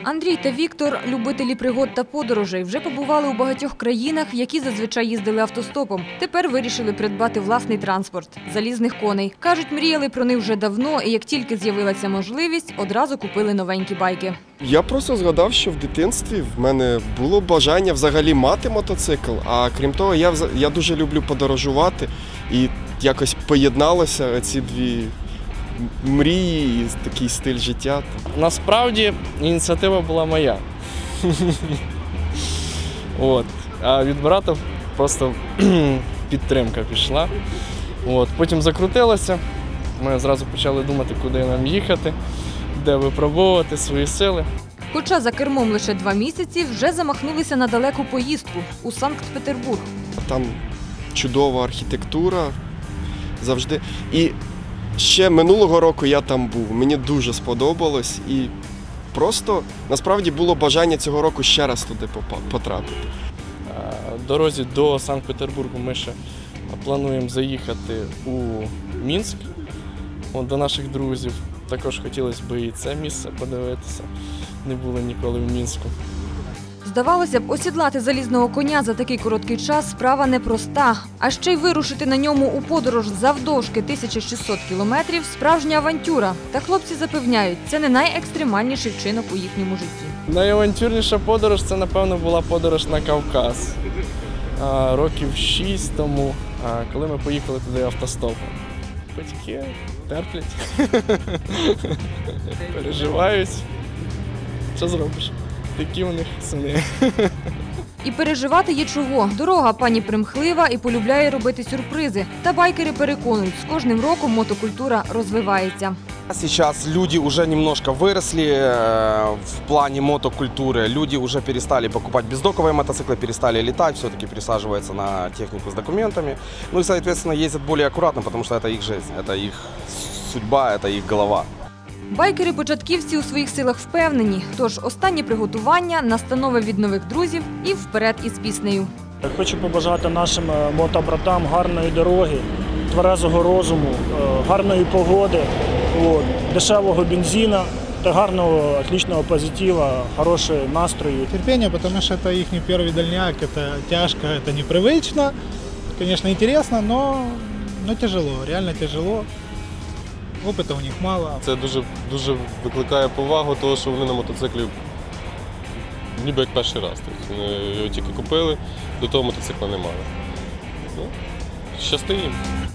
Андрій та Віктор – любителі пригод та подорожей. Вже побували у багатьох країнах, які зазвичай їздили автостопом. Тепер вирішили придбати власний транспорт – залізних коней. Кажуть, мріяли про них вже давно і як тільки з'явилася можливість, одразу купили новенькі байки. Я просто згадав, що в дитинстві в мене було бажання взагалі мати мотоцикл, а крім того, я дуже люблю подорожувати і якось поєдналося ці дві мрії і такий стиль життя. Насправді ініціатива була моя. А від брата просто підтримка пішла. Потім закрутилося, ми зразу почали думати, куди нам їхати, де випробовувати свої сили. Хоча за кермом лише 2 місяці, вже замахнулися на далеку поїздку – у Санкт-Петербург. Там чудова архітектура завжди. І ще минулого року я там був, мені дуже сподобалось і просто насправді було бажання цього року ще раз туди потрапити. В дорозі до Санкт-Петербургу ми ще плануємо заїхати у Мінськ, до наших друзів. Також хотілося б і це місце подивитися, не були ніколи в Мінську. Здавалося б, осідлати залізного коня за такий короткий час – справа непроста. А ще й вирушити на ньому у подорож завдовжки 1600 кілометрів – справжня авантюра. Та хлопці запевняють, це не найекстремальніший вчинок у їхньому житті. Найавантюрніша подорож – це, напевно, була подорож на Кавказ. Років 6 тому, коли ми поїхали туди автостопом. Батьки терплять, переживають. Що зробиш? Такі у них сини. І переживати є чого. Дорога пані примхлива і полюбляє робити сюрпризи. Та байкери переконують, з кожним роком мотокультура розвивається. Сейчас люди уже немножко выросли в плане мотокультуры. Люди уже перестали покупать бездоковые мотоциклы, перестали летать, все-таки пересаживаются на технику с документами. Ну и, соответственно, ездят более аккуратно, потому что это их жизнь, это их судьба, это их голова. Байкери-початківці у своїх силах впевнені. Тож останні приготування, настанови від нових друзів і вперед із піснею. Хочу побажати нашим мотобратам гарної дороги, тверезого розуму, гарної погоди, дешевого бензина та гарного, отличного позитива, хорошого настрою. Терпение, потому что это их не первый дальняк, это тяжко, это непривычно. Конечно, интересно, но тяжело, реально тяжело. Опиту у них мало. Це дуже викликає повагу, тому що вони на мотоциклі ніби як перший раз. Тобто вони його тільки купили, до того мотоцикла не мали. Щасти їм.